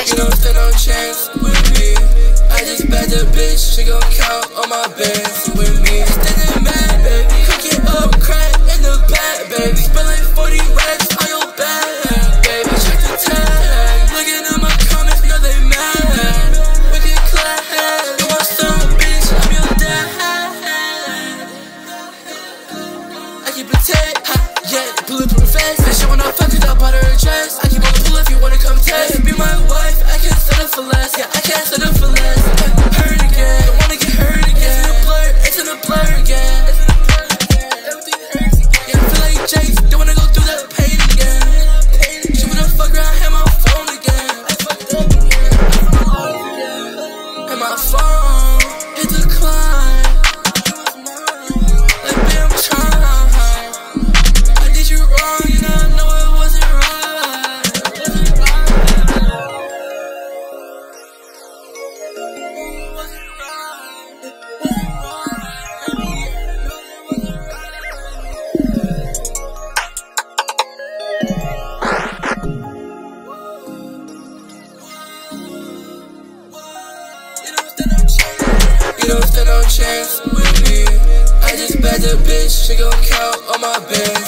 You don't stand no chance with me. I just bet the bitch, she gon' count on my bands with me. Standing mad, baby. Cooking up crack in the back, baby. Spilling 40 racks on your back, baby. Check the tag. Looking at my comments, know they mad. Wicked class. You want some bitch, I'm your dad. I keep it tight, yeah, bulletproof vest. Bitch, I wanna fuck without butter or dress. I keep on pull if you wanna come test. Be my wife, I can't settle for less. Yeah, I can't settle for less. Hurt again, don't wanna get hurt again. It's in a blur again. Everything hurts again. Yeah, I feel like Jace, don't wanna go through that pain again. She wanna fuck around, hit my phone again. I fucked up again. And my phone, it declined. Like, babe, I'm trying. I did you wrong, and I know it wasn't right. You don't stand no chance with me. I just bet the bitch, she gon' count on my bands.